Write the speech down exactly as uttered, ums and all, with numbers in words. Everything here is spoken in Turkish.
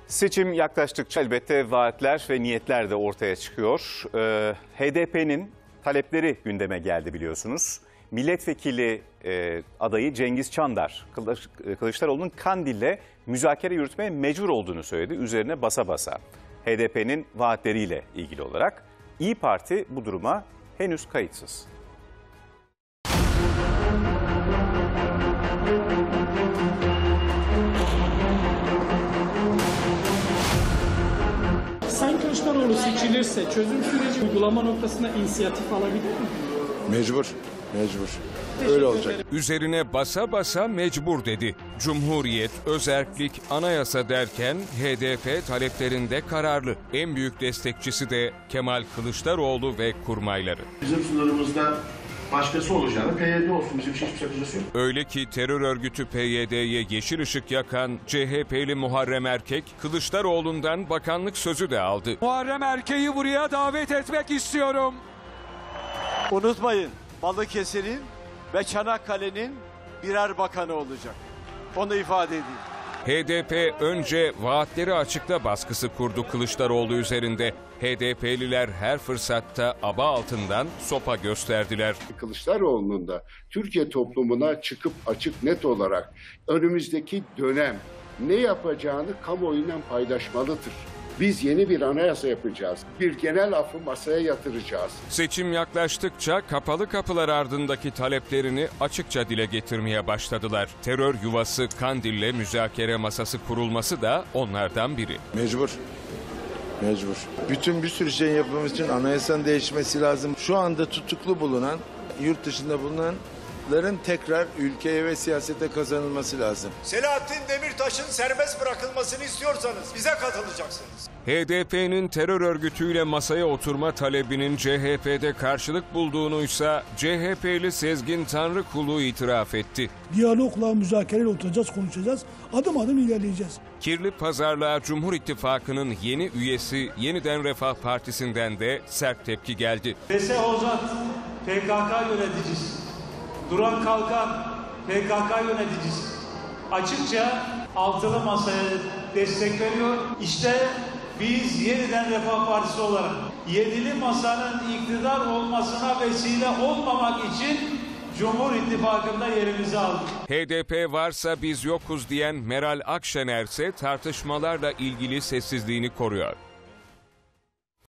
Seçim yaklaştıkça elbette vaatler ve niyetler de ortaya çıkıyor. Ee, H D P'nin talepleri gündeme geldi biliyorsunuz. Milletvekili e, adayı Cengiz Çandar, Kılıç, Kılıçdaroğlu'nun Kandil'le müzakere yürütmeye mecbur olduğunu söyledi. Üzerine basa basa. H D P'nin vaatleriyle ilgili olarak İYİ Parti bu duruma henüz kayıtsız. Sayın Kılıçdaroğlu seçilirse çözüm süreci uygulama noktasında inisiyatif alabilir mi? Mecbur, mecbur. Öyle olacak. Üzerine basa basa mecbur dedi. Cumhuriyet, özerklik, anayasa derken H D P taleplerinde kararlı. En büyük destekçisi de Kemal Kılıçdaroğlu ve kurmayları. Bizim sınırımızda başkası olacağını P Y D olsun, bizim hiçbir sakıncası yok. Öyle ki terör örgütü P Y D'ye yeşil ışık yakan C H P'li Muharrem Erkek, Kılıçdaroğlu'ndan bakanlık sözü de aldı. Muharrem Erkek'i buraya davet etmek istiyorum. Unutmayın, Balıkesir'in ve Çanakkale'nin birer bakanı olacak. Onu ifade edeyim. H D P önce vaatleri açıkla baskısı kurdu Kılıçdaroğlu üzerinde. H D P'liler her fırsatta aba altından sopa gösterdiler. Kılıçdaroğlu'nun da Türkiye toplumuna çıkıp açık net olarak önümüzdeki dönem ne yapacağını kamuoyuyla paylaşmalıdır. Biz yeni bir anayasa yapacağız. Bir genel affı masaya yatıracağız. Seçim yaklaştıkça kapalı kapılar ardındaki taleplerini açıkça dile getirmeye başladılar. Terör yuvası Kandil'le müzakere masası kurulması da onlardan biri. Mecbur. Mecbur. Bütün bir sürü şey yapmamız için anayasanın değişmesi lazım. Şu anda tutuklu bulunan, yurt dışında bulunanların tekrar ülkeye ve siyasete kazanılması lazım. Selahattin Demirtaş'ın serbest bırakılmasını istiyorsanız bize katılacaksınız. H D P'nin terör örgütüyle masaya oturma talebinin C H P'de karşılık bulduğunuysa C H P'li Sezgin Tanrıkulu itiraf etti. Diyalogla, müzakereyle oturacağız, konuşacağız, adım adım ilerleyeceğiz. Kirli pazarlığa Cumhur İttifakı'nın yeni üyesi Yeniden Refah Partisi'nden de sert tepki geldi. Bese Ozat, P K K yöneticisi. Duran Kalkan, P K K yöneticisi. Açıkça altılı masaya destek veriyor. İşte biz Yeniden Refah Partisi olarak yedili masanın iktidar olmasına vesile olmamak için Cumhur İttifakı'nda yerimizi aldık. H D P varsa biz yokuz diyen Meral Akşener ise tartışmalarla ilgili sessizliğini koruyor.